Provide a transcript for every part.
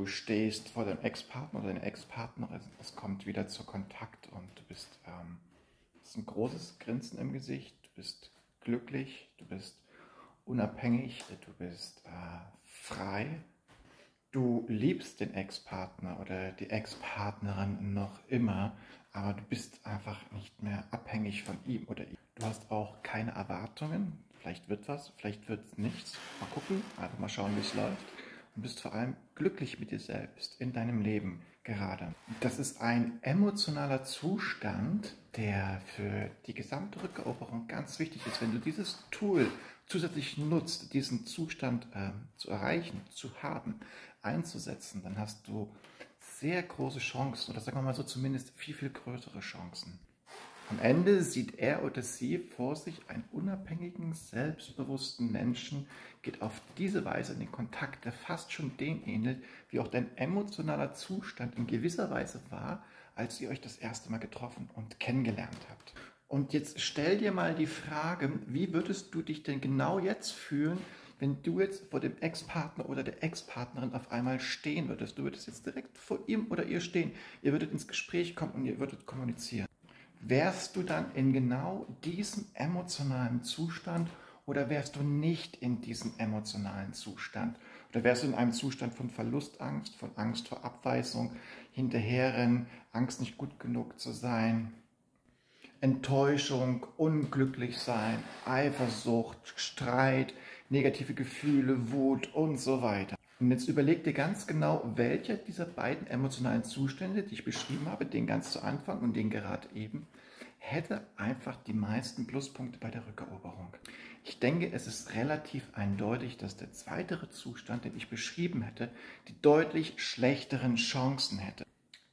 stehst vor deinem Ex-Partner oder deiner Ex-Partnerin, es kommt wieder zu Kontakt und du hast ein großes Grinsen im Gesicht, du bist glücklich, du bist unabhängig, du bist frei. Du liebst den Ex-Partner oder die Ex-Partnerin noch immer, aber du bist einfach nicht mehr abhängig von ihm oder ihr. Du hast auch keine Erwartungen, vielleicht wird was, vielleicht wird es nichts. Mal gucken, einfach mal schauen, wie es läuft. Und bist vor allem glücklich mit dir selbst in deinem Leben gerade. Das ist ein emotionaler Zustand, der für die gesamte Rückeroberung ganz wichtig ist. Wenn du dieses Tool zusätzlich nutzt, diesen Zustand zu erreichen, zu haben, einzusetzen, dann hast du sehr große Chancen, oder sagen wir mal so, zumindest viel, viel größere Chancen. Am Ende sieht er oder sie vor sich einen unabhängigen, selbstbewussten Menschen, geht auf diese Weise in den Kontakt, der fast schon dem ähnelt, wie auch dein emotionaler Zustand in gewisser Weise war, als ihr euch das erste Mal getroffen und kennengelernt habt. Und jetzt stell dir mal die Frage, wie würdest du dich denn genau jetzt fühlen, wenn du jetzt vor dem Ex-Partner oder der Ex-Partnerin auf einmal stehen würdest? Du würdest jetzt direkt vor ihm oder ihr stehen, ihr würdet ins Gespräch kommen und ihr würdet kommunizieren. Wärst du dann in genau diesem emotionalen Zustand oder wärst du nicht in diesem emotionalen Zustand? Oder wärst du in einem Zustand von Verlustangst, von Angst vor Abweisung, Hinterherrennen, Angst nicht gut genug zu sein, Enttäuschung, unglücklich sein, Eifersucht, Streit, negative Gefühle, Wut und so weiter? Und jetzt überleg dir ganz genau, welcher dieser beiden emotionalen Zustände, die ich beschrieben habe, den ganz zu Anfang und den gerade eben, hätte einfach die meisten Pluspunkte bei der Rückeroberung. Ich denke, es ist relativ eindeutig, dass der zweite Zustand, den ich beschrieben hätte, die deutlich schlechteren Chancen hätte.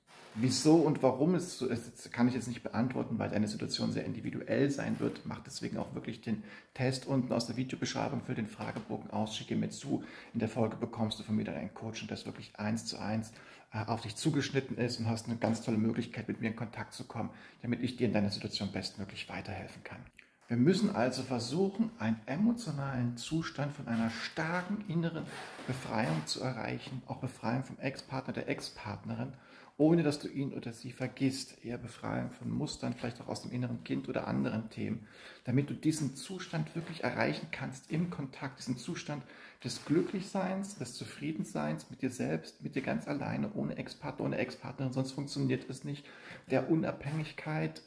Wieso und warum es so ist, kann ich jetzt nicht beantworten, weil deine Situation sehr individuell sein wird. Mach deswegen auch wirklich den Test unten aus der Videobeschreibung, füll den Fragebogen aus, schicke mir zu. In der Folge bekommst du von mir dann ein Coaching, das wirklich 1:1 auf dich zugeschnitten ist und hast eine ganz tolle Möglichkeit, mit mir in Kontakt zu kommen, damit ich dir in deiner Situation bestmöglich weiterhelfen kann. Wir müssen also versuchen, einen emotionalen Zustand von einer starken inneren Befreiung zu erreichen, auch Befreiung vom Ex-Partner, der Ex-Partnerin, ohne dass du ihn oder sie vergisst, eher Befreiung von Mustern, vielleicht auch aus dem inneren Kind oder anderen Themen, damit du diesen Zustand wirklich erreichen kannst im Kontakt, diesen Zustand des Glücklichseins, des Zufriedenseins mit dir selbst, mit dir ganz alleine, ohne Ex-Partner, ohne Ex-Partnerin, sonst funktioniert es nicht, der Unabhängigkeit,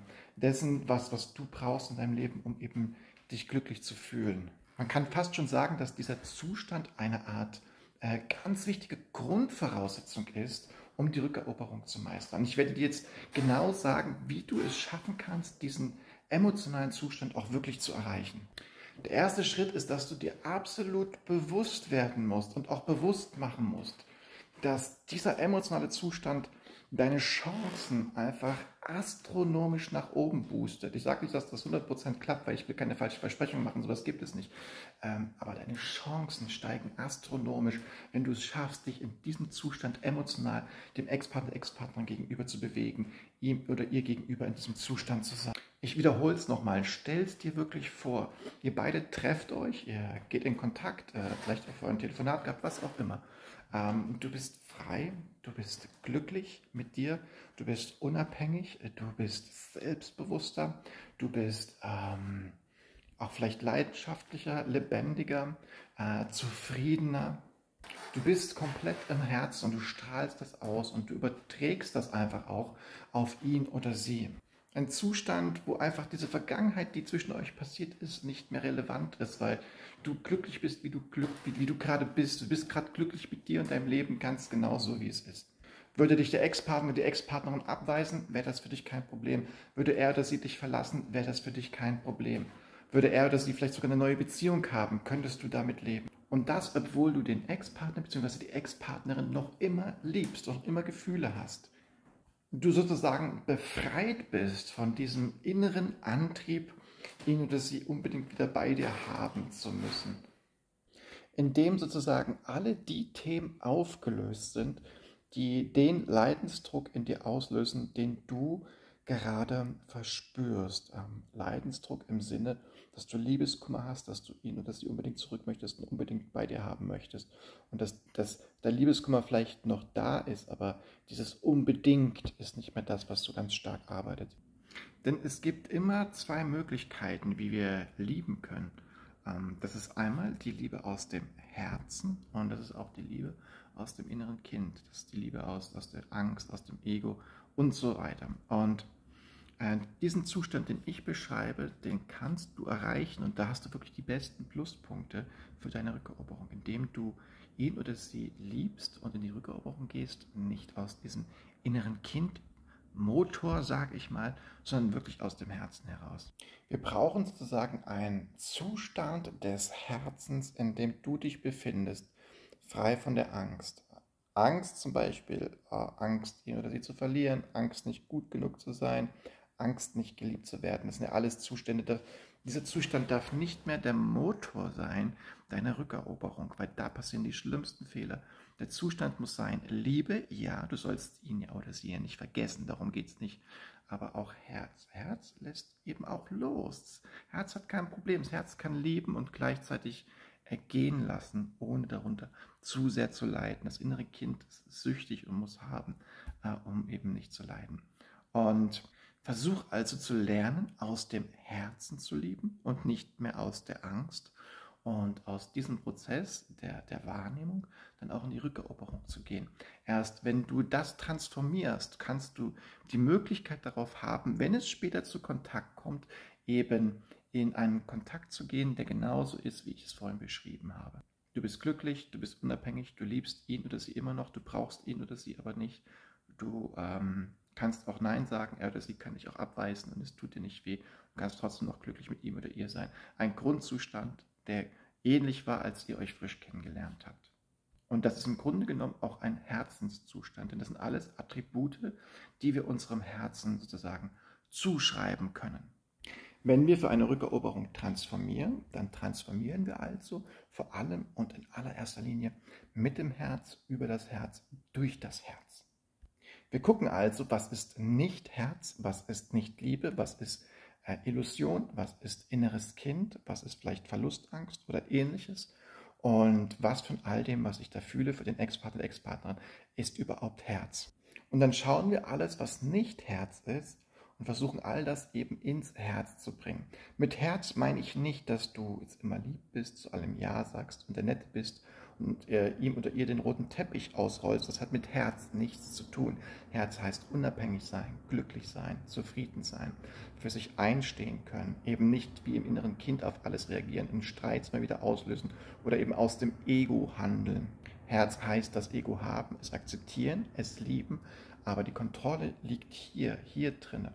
dessen, was du brauchst in deinem Leben, um eben dich glücklich zu fühlen. Man kann fast schon sagen, dass dieser Zustand eine Art ganz wichtige Grundvoraussetzung ist, um die Rückeroberung zu meistern. Ich werde dir jetzt genau sagen, wie du es schaffen kannst, diesen emotionalen Zustand auch wirklich zu erreichen. Der erste Schritt ist, dass du dir absolut bewusst werden musst und auch bewusst machen musst, dass dieser emotionale Zustand deine Chancen einfach astronomisch nach oben boostet. Ich sage nicht, dass das 100% klappt, weil ich will keine falsche Versprechung machen, sowas gibt es nicht. Aber deine Chancen steigen astronomisch, wenn du es schaffst, dich in diesem Zustand emotional dem Ex-Partner, Ex-Partnerin gegenüber zu bewegen, ihm oder ihr gegenüber in diesem Zustand zu sein. Ich wiederhole es nochmal, stell es dir wirklich vor, ihr beide trefft euch, ihr geht in Kontakt, vielleicht auch vor ein Telefonat gehabt, was auch immer. Du bist frei, du bist glücklich mit dir, du bist unabhängig, du bist selbstbewusster, du bist auch vielleicht leidenschaftlicher, lebendiger, zufriedener. Du bist komplett im Herzen und du strahlst das aus und du überträgst das einfach auch auf ihn oder sie. Ein Zustand, wo einfach diese Vergangenheit, die zwischen euch passiert ist, nicht mehr relevant ist, weil du glücklich bist, wie du gerade bist. Du bist gerade glücklich mit dir und deinem Leben ganz genau so, wie es ist. Würde dich der Ex-Partner, die Ex-Partnerin abweisen, wäre das für dich kein Problem. Würde er oder sie dich verlassen, wäre das für dich kein Problem. Würde er oder sie vielleicht sogar eine neue Beziehung haben, könntest du damit leben. Und das, obwohl du den Ex-Partner bzw. die Ex-Partnerin noch immer liebst und noch immer Gefühle hast. Du sozusagen befreit bist von diesem inneren Antrieb, ihn oder sie unbedingt wieder bei dir haben zu müssen. Indem sozusagen alle die Themen aufgelöst sind, die den Leidensdruck in dir auslösen, den du gerade verspürst. Leidensdruck im Sinne, dass du Liebeskummer hast, dass du ihn oder sie unbedingt zurück möchtest und unbedingt bei dir haben möchtest. Und dass der Liebeskummer vielleicht noch da ist, aber dieses unbedingt ist nicht mehr das, was so ganz stark arbeitet. Denn es gibt immer zwei Möglichkeiten, wie wir lieben können. Das ist einmal die Liebe aus dem Herzen und das ist auch die Liebe aus dem inneren Kind. Das ist die Liebe aus der Angst, aus dem Ego und so weiter. Und diesen Zustand, den ich beschreibe, den kannst du erreichen und da hast du wirklich die besten Pluspunkte für deine Rückeroberung, indem du ihn oder sie liebst und in die Rückeroberung gehst, nicht aus diesem inneren Kindmotor, sag ich mal, sondern wirklich aus dem Herzen heraus. Wir brauchen sozusagen einen Zustand des Herzens, in dem du dich befindest, frei von der Angst. Angst zum Beispiel, Angst, ihn oder sie zu verlieren, Angst, nicht gut genug zu sein, Angst, nicht geliebt zu werden. Das sind ja alles Zustände. Dieser Zustand darf nicht mehr der Motor sein deiner Rückeroberung, weil da passieren die schlimmsten Fehler. Der Zustand muss sein, Liebe, ja, du sollst ihn ja oder sie ja nicht vergessen, darum geht es nicht. Aber auch Herz. Herz lässt eben auch los. Herz hat kein Problem. Das Herz kann lieben und gleichzeitig ergehen lassen, ohne darunter zu sehr zu leiden. Das innere Kind ist süchtig und muss haben, um eben nicht zu leiden. Und versuch also zu lernen, aus dem Herzen zu lieben und nicht mehr aus der Angst und aus diesem Prozess der Wahrnehmung dann auch in die Rückeroberung zu gehen. Erst wenn du das transformierst, kannst du die Möglichkeit darauf haben, wenn es später zu Kontakt kommt, eben in einen Kontakt zu gehen, der genauso ist, wie ich es vorhin beschrieben habe. Du bist glücklich, du bist unabhängig, du liebst ihn oder sie immer noch, du brauchst ihn oder sie aber nicht. Du kannst auch Nein sagen, er oder sie kann dich auch abweisen und es tut dir nicht weh. Du kannst trotzdem noch glücklich mit ihm oder ihr sein. Ein Grundzustand, der ähnlich war, als ihr euch frisch kennengelernt habt. Und das ist im Grunde genommen auch ein Herzenszustand, denn das sind alles Attribute, die wir unserem Herzen sozusagen zuschreiben können. Wenn wir für eine Rückeroberung transformieren, dann transformieren wir also vor allem und in allererster Linie mit dem Herz, über das Herz, durch das Herz. Wir gucken also, was ist nicht Herz, was ist nicht Liebe, was ist Illusion, was ist inneres Kind, was ist vielleicht Verlustangst oder ähnliches und was von all dem, was ich da fühle für den Ex-Partner, Ex-Partnerin, ist überhaupt Herz. Und dann schauen wir alles, was nicht Herz ist, und versuchen all das eben ins Herz zu bringen. Mit Herz meine ich nicht, dass du jetzt immer lieb bist, zu allem Ja sagst und der Nette bist und ihm oder ihr den roten Teppich ausrollst. Das hat mit Herz nichts zu tun. Herz heißt unabhängig sein, glücklich sein, zufrieden sein, für sich einstehen können, eben nicht wie im inneren Kind auf alles reagieren, in Streits mal wieder auslösen oder eben aus dem Ego handeln. Herz heißt das Ego haben, es akzeptieren, es lieben, aber die Kontrolle liegt hier drinne.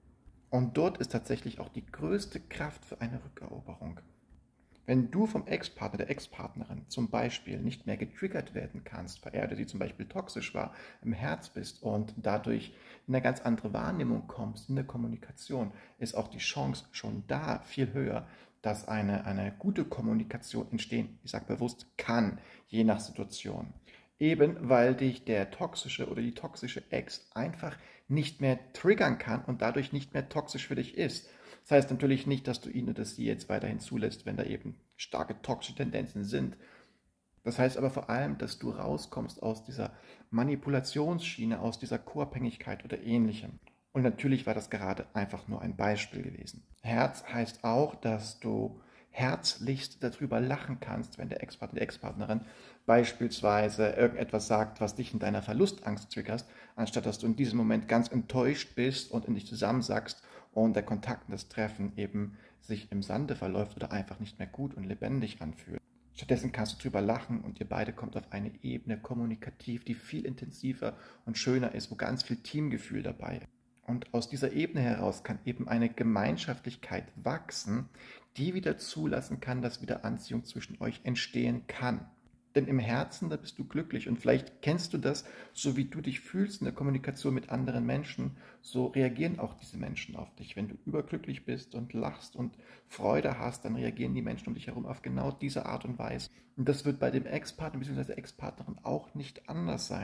Und dort ist tatsächlich auch die größte Kraft für eine Rückeroberung. Wenn du vom Ex-Partner, der Ex-Partnerin zum Beispiel nicht mehr getriggert werden kannst, weil er oder sie zum Beispiel toxisch war, im Herz bist und dadurch in eine ganz andere Wahrnehmung kommst, in der Kommunikation, ist auch die Chance schon da viel höher, dass eine gute Kommunikation entstehen, ich sage bewusst, kann, je nach Situation. Eben weil dich der toxische oder die toxische Ex einfach nicht mehr triggern kann und dadurch nicht mehr toxisch für dich ist. Das heißt natürlich nicht, dass du ihn oder sie jetzt weiterhin zulässt, wenn da eben starke toxische Tendenzen sind. Das heißt aber vor allem, dass du rauskommst aus dieser Manipulationsschiene, aus dieser Co-Abhängigkeit oder ähnlichem. Und natürlich war das gerade einfach nur ein Beispiel gewesen. Herz heißt auch, dass du herzlichst darüber lachen kannst, wenn der Ex-Partner, die Ex-Partnerin beispielsweise irgendetwas sagt, was dich in deiner Verlustangst triggerst, anstatt dass du in diesem Moment ganz enttäuscht bist und in dich zusammensackst und der Kontakt und das Treffen eben sich im Sande verläuft oder einfach nicht mehr gut und lebendig anfühlt. Stattdessen kannst du drüber lachen und ihr beide kommt auf eine Ebene kommunikativ, die viel intensiver und schöner ist, wo ganz viel Teamgefühl dabei ist. Und aus dieser Ebene heraus kann eben eine Gemeinschaftlichkeit wachsen, die wieder zulassen kann, dass wieder Anziehung zwischen euch entstehen kann. Denn im Herzen, da bist du glücklich. Und vielleicht kennst du das, so wie du dich fühlst in der Kommunikation mit anderen Menschen, so reagieren auch diese Menschen auf dich. Wenn du überglücklich bist und lachst und Freude hast, dann reagieren die Menschen um dich herum auf genau diese Art und Weise. Und das wird bei dem Ex-Partner bzw. Ex-Partnerin auch nicht anders sein.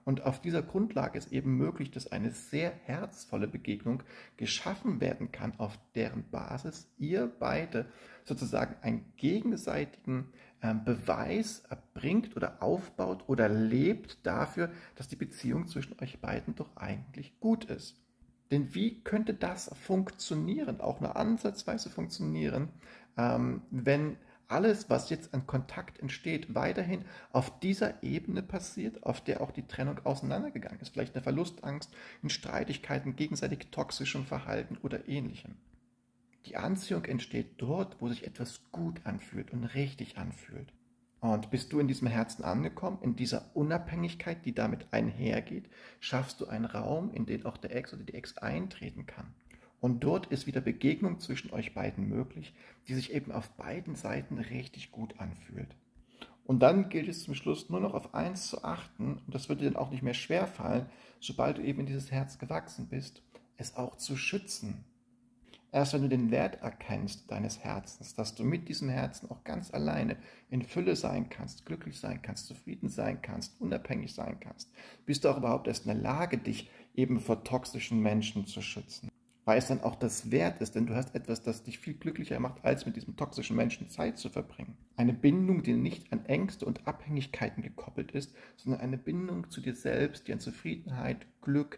Und auf dieser Grundlage ist eben möglich, dass eine sehr herzvolle Begegnung geschaffen werden kann, auf deren Basis ihr beide sozusagen einen gegenseitigen Beweis erbringt oder aufbaut oder lebt dafür, dass die Beziehung zwischen euch beiden doch eigentlich gut ist. Denn wie könnte das funktionieren, auch nur ansatzweise funktionieren, wenn alles, was jetzt an Kontakt entsteht, weiterhin auf dieser Ebene passiert, auf der auch die Trennung auseinandergegangen ist? Vielleicht eine Verlustangst, in Streitigkeiten, gegenseitig toxischem Verhalten oder ähnlichem. Die Anziehung entsteht dort, wo sich etwas gut anfühlt und richtig anfühlt. Und bist du in diesem Herzen angekommen, in dieser Unabhängigkeit, die damit einhergeht, schaffst du einen Raum, in den auch der Ex oder die Ex eintreten kann. Und dort ist wieder Begegnung zwischen euch beiden möglich, die sich eben auf beiden Seiten richtig gut anfühlt. Und dann gilt es zum Schluss nur noch auf eins zu achten, und das wird dir dann auch nicht mehr schwerfallen, sobald du eben in dieses Herz gewachsen bist, es auch zu schützen. Erst wenn du den Wert erkennst deines Herzens, dass du mit diesem Herzen auch ganz alleine in Fülle sein kannst, glücklich sein kannst, zufrieden sein kannst, unabhängig sein kannst, bist du auch überhaupt erst in der Lage, dich eben vor toxischen Menschen zu schützen. Weil es dann auch das wert ist, denn du hast etwas, das dich viel glücklicher macht, als mit diesem toxischen Menschen Zeit zu verbringen. Eine Bindung, die nicht an Ängste und Abhängigkeiten gekoppelt ist, sondern eine Bindung zu dir selbst, die an Zufriedenheit, Glück,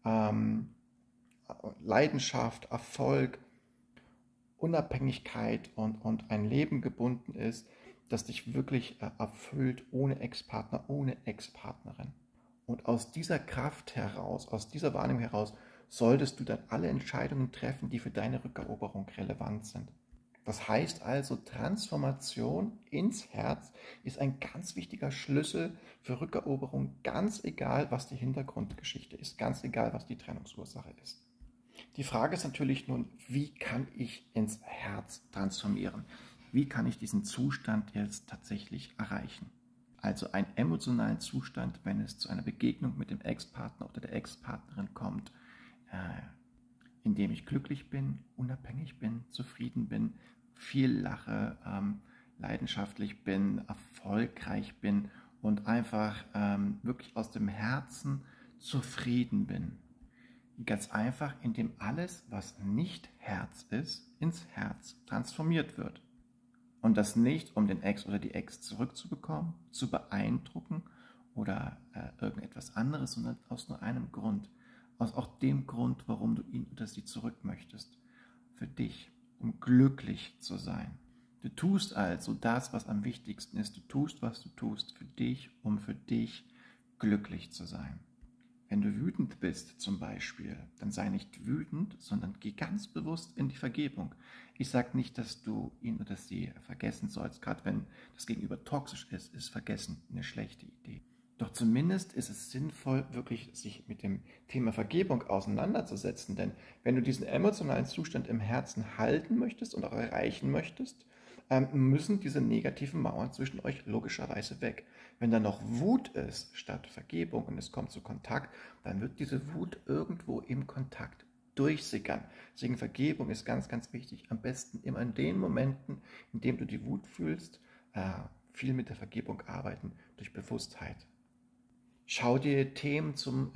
Leidenschaft, Erfolg, Unabhängigkeit und ein Leben gebunden ist, das dich wirklich erfüllt, ohne Ex-Partner, ohne Ex-Partnerin. Und aus dieser Kraft heraus, aus dieser Wahrnehmung heraus, solltest du dann alle Entscheidungen treffen, die für deine Rückeroberung relevant sind. Das heißt also, Transformation ins Herz ist ein ganz wichtiger Schlüssel für Rückeroberung, ganz egal, was die Hintergrundgeschichte ist, ganz egal, was die Trennungsursache ist. Die Frage ist natürlich nun, wie kann ich ins Herz transformieren? Wie kann ich diesen Zustand jetzt tatsächlich erreichen? Also einen emotionalen Zustand, wenn es zu einer Begegnung mit dem Ex-Partner oder der Ex-Partnerin kommt, in dem ich glücklich bin, unabhängig bin, zufrieden bin, viel lache, leidenschaftlich bin, erfolgreich bin und einfach wirklich aus dem Herzen zufrieden bin. Ganz einfach, indem alles, was nicht Herz ist, ins Herz transformiert wird. Und das nicht, um den Ex oder die Ex zurückzubekommen, zu beeindrucken oder irgendetwas anderes, sondern aus nur einem Grund. Aus auch dem Grund, warum du ihn oder sie zurück möchtest. Für dich, um glücklich zu sein. Du tust also das, was am wichtigsten ist. Du tust, was du tust, für dich, um für dich glücklich zu sein. Wenn du wütend bist zum Beispiel, dann sei nicht wütend, sondern geh ganz bewusst in die Vergebung. Ich sage nicht, dass du ihn oder sie vergessen sollst. Gerade wenn das Gegenüber toxisch ist Vergessen eine schlechte Idee. Doch zumindest ist es sinnvoll, wirklich sich mit dem Thema Vergebung auseinanderzusetzen. Denn wenn du diesen emotionalen Zustand im Herzen halten möchtest und auch erreichen möchtest, müssen diese negativen Mauern zwischen euch logischerweise weg. Wenn da noch Wut ist statt Vergebung und es kommt zu Kontakt, dann wird diese Wut irgendwo im Kontakt durchsickern. Deswegen Vergebung ist ganz, ganz wichtig. Am besten immer in den Momenten, in denen du die Wut fühlst, viel mit der Vergebung arbeiten, durch Bewusstheit. Schau dir Themen zur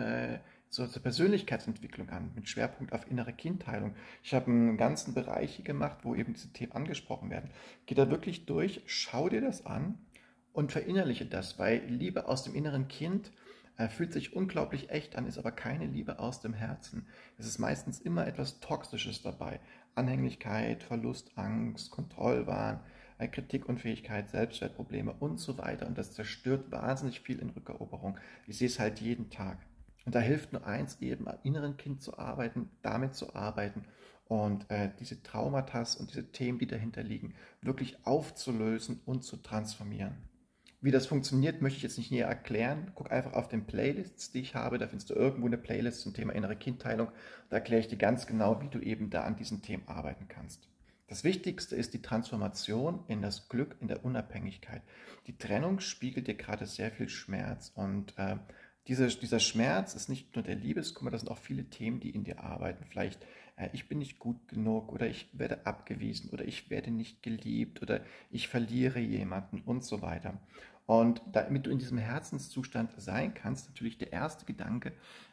Persönlichkeitsentwicklung an, mit Schwerpunkt auf innere Kindheilung. Ich habe einen ganzen Bereich hier gemacht, wo eben diese Themen angesprochen werden. Geh da wirklich durch, schau dir das an und verinnerliche das, weil Liebe aus dem inneren Kind fühlt sich unglaublich echt an, ist aber keine Liebe aus dem Herzen. Es ist meistens immer etwas Toxisches dabei. Anhänglichkeit, Verlustangst, Kontrollwahn, Kritikunfähigkeit, Selbstwertprobleme und so weiter. Und das zerstört wahnsinnig viel in Rückeroberung. Ich sehe es halt jeden Tag. Und da hilft nur eins, eben am inneren Kind zu arbeiten, damit zu arbeiten und diese Traumata und diese Themen, die dahinter liegen, wirklich aufzulösen und zu transformieren. Wie das funktioniert, möchte ich jetzt nicht näher erklären. Guck einfach auf den Playlists, die ich habe. Da findest du irgendwo eine Playlist zum Thema innere Kindheilung. Da erkläre ich dir ganz genau, wie du eben da an diesen Themen arbeiten kannst. Das Wichtigste ist die Transformation in das Glück, in der Unabhängigkeit. Die Trennung spiegelt dir gerade sehr viel Schmerz und dieser Schmerz ist nicht nur der Liebeskummer, das sind auch viele Themen, die in dir arbeiten. Vielleicht, ich bin nicht gut genug oder ich werde abgewiesen oder ich werde nicht geliebt oder ich verliere jemanden und so weiter. Und damit du in diesem Herzenszustand sein kannst, natürlich der erste Gedanke,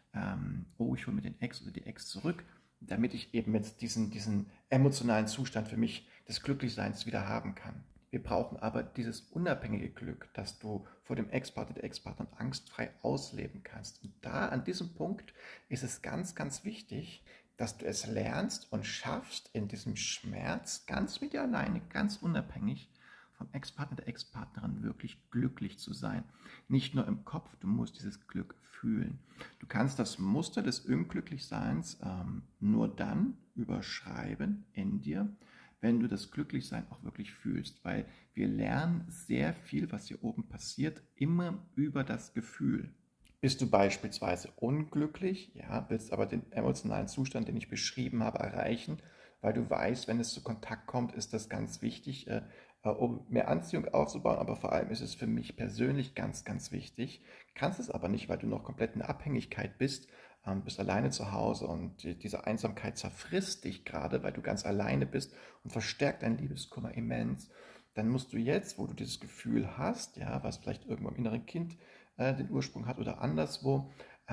oh, ich hole mir den Ex oder die Ex zurück, damit ich eben jetzt diesen emotionalen Zustand für mich des Glücklichseins wieder haben kann. Wir brauchen aber dieses unabhängige Glück, dass du vor dem Ex-Partner, der Ex-Partnerin angstfrei ausleben kannst. Und da, an diesem Punkt, ist es ganz, ganz wichtig, dass du es lernst und schaffst, in diesem Schmerz ganz mit dir alleine, ganz unabhängig vom Ex-Partner, der Ex-Partnerin wirklich glücklich zu sein. Nicht nur im Kopf, du musst dieses Glück fühlen. Du kannst das Muster des Unglücklichseins nur dann überschreiben in dir, wenn du das Glücklichsein auch wirklich fühlst, weil wir lernen sehr viel, was hier oben passiert, immer über das Gefühl. Bist du beispielsweise unglücklich, ja, willst aber den emotionalen Zustand, den ich beschrieben habe, erreichen, weil du weißt, wenn es zu Kontakt kommt, ist das ganz wichtig, um mehr Anziehung aufzubauen, aber vor allem ist es für mich persönlich ganz, ganz wichtig. Kannst es aber nicht, weil du noch komplett in der Abhängigkeit bist alleine zu Hause und diese Einsamkeit zerfrisst dich gerade, weil du ganz alleine bist und verstärkt deinen Liebeskummer immens. Dann musst du jetzt, wo du dieses Gefühl hast, ja, was vielleicht irgendwo im inneren Kind den Ursprung hat oder anderswo,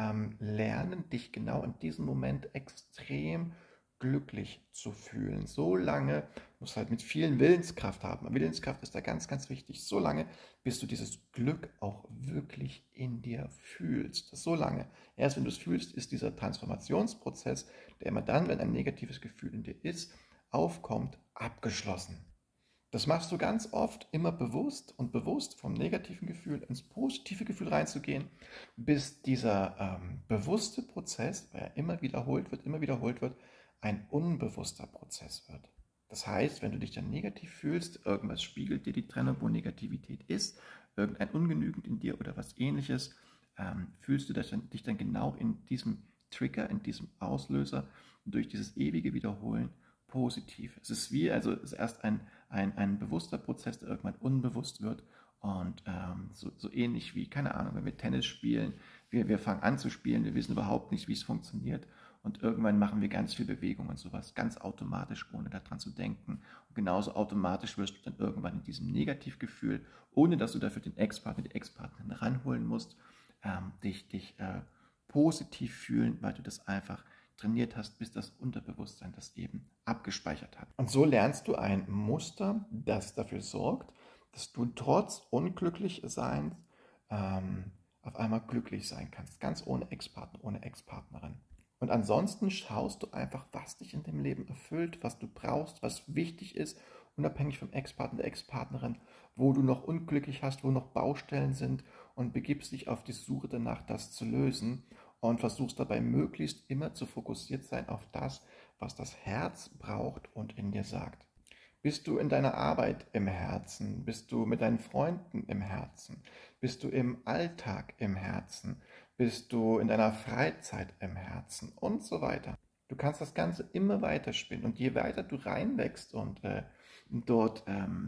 lernen, dich genau in diesem Moment extrem glücklich zu fühlen. So lange, musst halt mit vielen Willenskraft haben. Willenskraft ist da ganz, ganz wichtig. So lange, bis du dieses Glück auch wirklich in dir fühlst. So lange. Erst wenn du es fühlst, ist dieser Transformationsprozess, der immer dann, wenn ein negatives Gefühl in dir ist, aufkommt, abgeschlossen. Das machst du ganz oft immer bewusst vom negativen Gefühl ins positive Gefühl reinzugehen, bis dieser bewusste Prozess, weil er immer wiederholt wird, ein unbewusster Prozess wird. Das heißt, wenn du dich dann negativ fühlst, irgendwas spiegelt dir die Trennung, wo Negativität ist, irgendein Ungenügend in dir oder was ähnliches, fühlst du dich dann genau in diesem Trigger, in diesem Auslöser, durch dieses ewige Wiederholen positiv. Es ist also es ist erst ein bewusster Prozess, der irgendwann unbewusst wird und so ähnlich wie, keine Ahnung, wenn wir Tennis spielen, wir fangen an zu spielen, wir wissen überhaupt nicht, wie es funktioniert und irgendwann machen wir ganz viel Bewegung und sowas, ganz automatisch, ohne daran zu denken. Und genauso automatisch wirst du dann irgendwann in diesem Negativgefühl, ohne dass du dafür den Ex-Partner, die Ex-Partnerin ranholen musst, dich positiv fühlen, weil du das einfach trainiert hast, bis das Unterbewusstsein das eben abgespeichert hat. Und so lernst du ein Muster, das dafür sorgt, dass du trotz Unglücklichseins auf einmal glücklich sein kannst, ganz ohne Ex-Partner, ohne Ex-Partnerin. Und ansonsten schaust du einfach, was dich in dem Leben erfüllt, was du brauchst, was wichtig ist, unabhängig vom Ex-Partner, der Ex-Partnerin, wo du noch unglücklich hast, wo noch Baustellen sind und begibst dich auf die Suche danach, das zu lösen und versuchst dabei möglichst immer zu fokussiert sein auf das, was das Herz braucht und in dir sagt. Bist du in deiner Arbeit im Herzen? Bist du mit deinen Freunden im Herzen? Bist du im Alltag im Herzen? Bist du in deiner Freizeit im Herzen? Und so weiter. Du kannst das Ganze immer weiter spinnen und je weiter du reinwächst und dort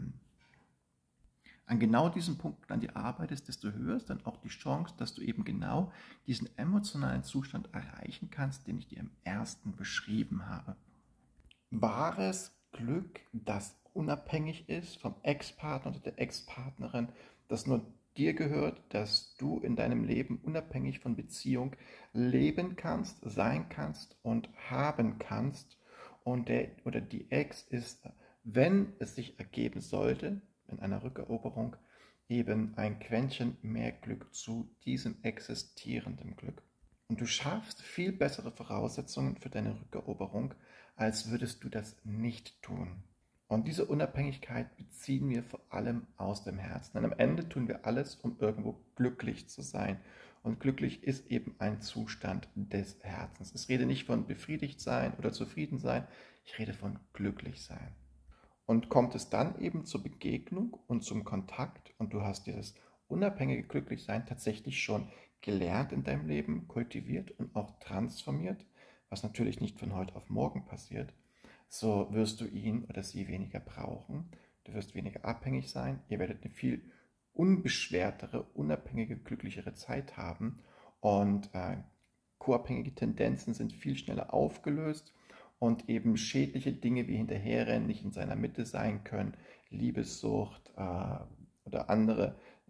an genau diesen Punkten an dir arbeitest, desto höher ist dann auch die Chance, dass du eben genau diesen emotionalen Zustand erreichen kannst, den ich dir im ersten beschrieben habe. Wahres Glück, das unabhängig ist vom Ex-Partner oder der Ex-Partnerin, das nur dir gehört, dass du in deinem Leben unabhängig von Beziehung leben kannst, sein kannst und haben kannst. Und der oder die Ex ist, wenn es sich ergeben sollte, in einer Rückeroberung, eben ein Quäntchen mehr Glück zu diesem existierenden Glück. Und du schaffst viel bessere Voraussetzungen für deine Rückeroberung, als würdest du das nicht tun. Und diese Unabhängigkeit beziehen wir vor allem aus dem Herzen. Denn am Ende tun wir alles, um irgendwo glücklich zu sein. Und glücklich ist eben ein Zustand des Herzens. Ich rede nicht von befriedigt sein oder zufrieden sein, ich rede von glücklich sein. Und kommt es dann eben zur Begegnung und zum Kontakt und du hast dieses unabhängige Glücklichsein tatsächlich schon gelernt in deinem Leben, kultiviert und auch transformiert, was natürlich nicht von heute auf morgen passiert, so wirst du ihn oder sie weniger brauchen, du wirst weniger abhängig sein, ihr werdet eine viel unbeschwertere, unabhängige, glücklichere Zeit haben und co-abhängige Tendenzen sind viel schneller aufgelöst und eben schädliche Dinge wie Hinterherrennen nicht in seiner Mitte sein können, Liebessucht oder andere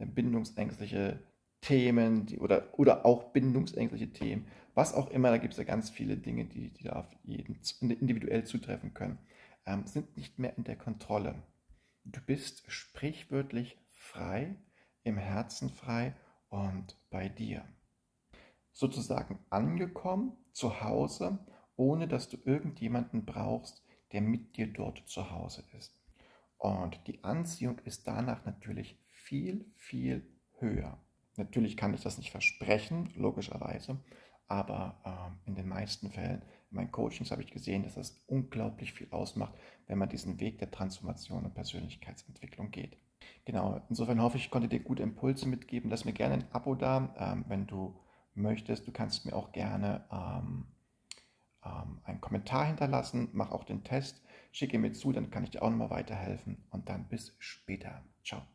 bindungsängstliche Themen oder auch bindungsängstliche Themen, was auch immer, da gibt es ja ganz viele Dinge, die da auf jeden individuell zutreffen können, sind nicht mehr in der Kontrolle. Du bist sprichwörtlich frei, im Herzen frei und bei dir. Sozusagen angekommen, zu Hause, ohne dass du irgendjemanden brauchst, der mit dir dort zu Hause ist. Und die Anziehung ist danach natürlich viel, viel höher. Natürlich kann ich das nicht versprechen, logischerweise, aber in den meisten Fällen, in meinen Coachings habe ich gesehen, dass das unglaublich viel ausmacht, wenn man diesen Weg der Transformation und Persönlichkeitsentwicklung geht. Genau, insofern hoffe ich, ich konnte dir gute Impulse mitgeben. Lass mir gerne ein Abo da, wenn du möchtest. Du kannst mir auch gerne einen Kommentar hinterlassen, mach auch den Test, schicke mir zu, dann kann ich dir auch nochmal weiterhelfen und dann bis später. Ciao.